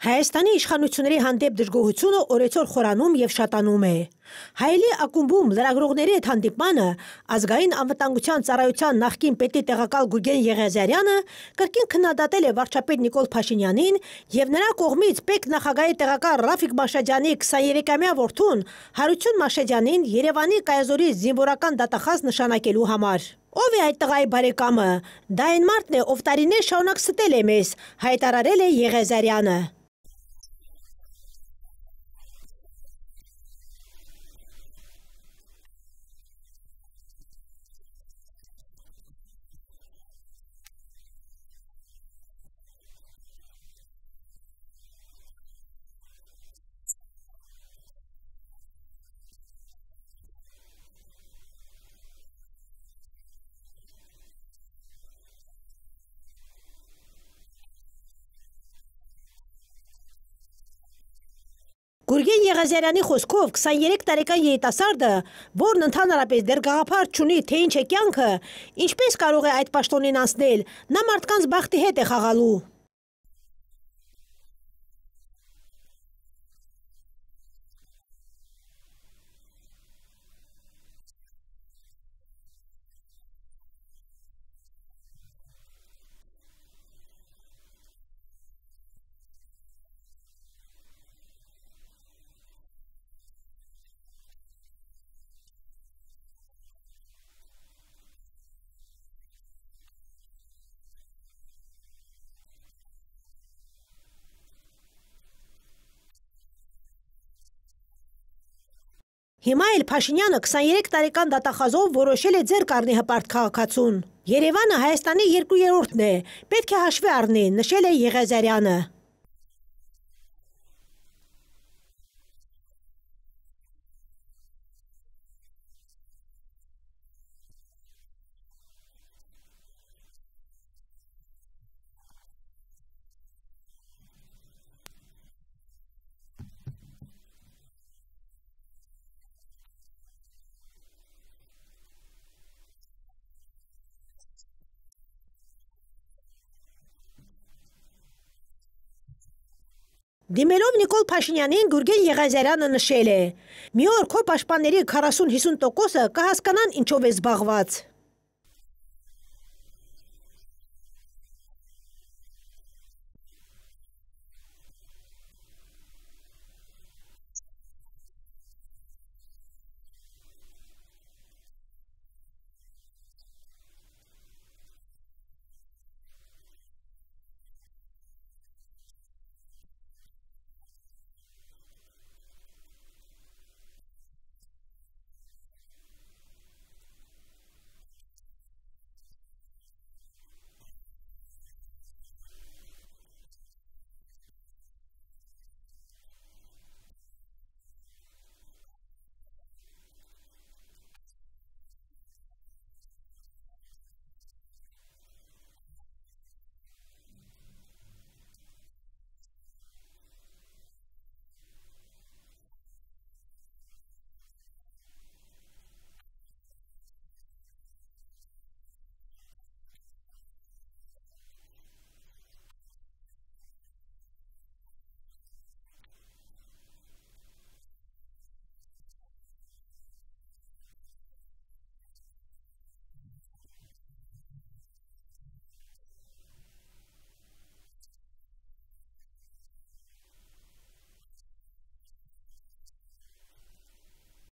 Հայաստանի իշխանությունների հանդեպ դժգոհությունը օրեցօր խորանում եւ շատանում է։ Հայելի ակումբում լրագրողների հետ հանդիպմանը ազգային անվտանգության ծառայության նախկին պետի տեղակալ Գուրգեն Եղիազարյանը կրկին քննադատել է վարչապետ Նիկոլ Փաշինյանին եւ նրա կողմից պետ նախագահի տեղակալ Ռաֆիկ Մաշեդյանի 23-ամյա որդուն Հարություն Մաշեդյանին Երևանի կայազորի զինվորական դատախազ նշանակելու համար։ Ով է այդ տղայի բարեկամը։ Դա այն մարդն է, ով տարիներ շարունակ ստել է մեզ, հայտարարել է Եղիազարյանը։ Գուրգեն Եղիազարյանի խոսքով 23 տարեկան երիտասարդը, որն ընդհանրապես դեռ գաղափար չունի, թե ինչ է կյանքը, ինչպես կարող է այդ պաշտոնին անցնել, նա մարդկանց բախտի հետ է խաղալու։ Հիմա էլ Փաշինյանը 23 տարեկան դատախազով որոշել է ձեռք առնի հպարտ քաղաքացուն։ Երևանը Հայաստանի երկրորդն է, պետք է հաշվի առնի, նշել է Եղիազարյանը։ Դիմելով Նիկոլ Փաշինյանին Գուրգեն Եղիազարյանը նշել է. մի օր քո պաշտպանների 40-50%-ը կհասկանան ինչով է զբաղված։